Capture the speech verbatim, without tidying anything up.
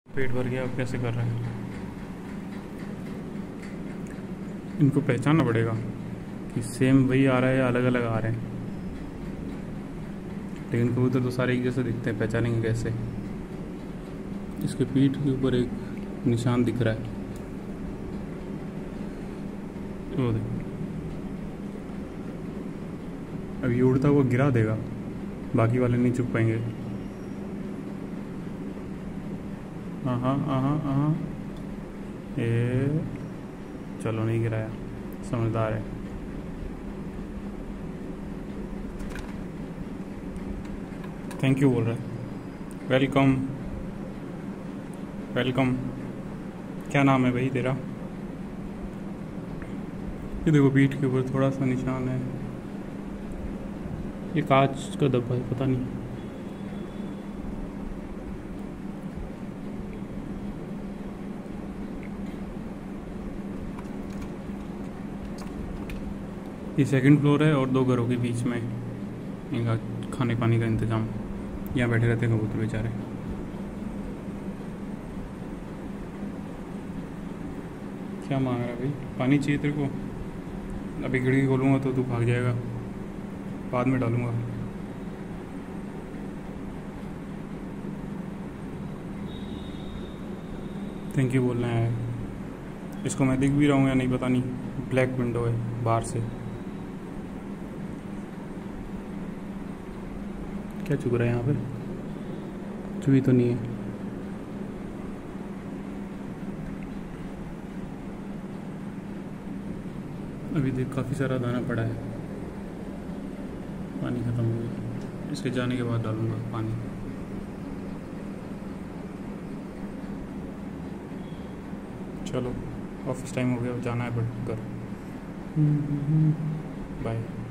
पेट भर गया, अब कैसे कर रहे हैं? इनको पहचानना पड़ेगा कि सेम वही आ रहा है या अलग अलग आ रहे हैं। लेकिन कबूतर तो सारे एक जैसे दिखते हैं, पहचानेंगे कैसे? इसके पीठ के ऊपर एक निशान दिख रहा है, वो देख। अब ये उड़ता हुआ गिरा देगा, बाकी वाले नहीं चुप पाएंगे। हाँ हाँ हाँ हाँ, ये चलो नहीं गिराया, समझदार है। थैंक यू बोल रहा है। Welcome welcome. क्या नाम है भाई तेरा? ये देखो पीठ के ऊपर थोड़ा सा निशान है, ये कांच का डब्बा है, पता नहीं। ये सेकंड फ्लोर है और दो घरों के बीच में इनका खाने पानी का इंतज़ाम। यहाँ बैठे रहते हैं कबूतर बेचारे। क्या मांग रहा है भाई? पानी चाहिए तेरे को? अभी खिड़की खोलूँगा तो तू भाग जाएगा, बाद में डालूँगा। थैंक यू बोलना है। इसको मैं दिख भी रहा हूँ या नहीं पता नहीं, ब्लैक विंडो है बाहर से। क्या चुग रहा है यहाँ पे? चुई तो नहीं है। अभी देख काफ़ी सारा दाना पड़ा है, पानी ख़त्म हो गया। इसके जाने के बाद डालूँगा पानी। चलो ऑफिस टाइम हो गया, जाना है बट घर। बाय।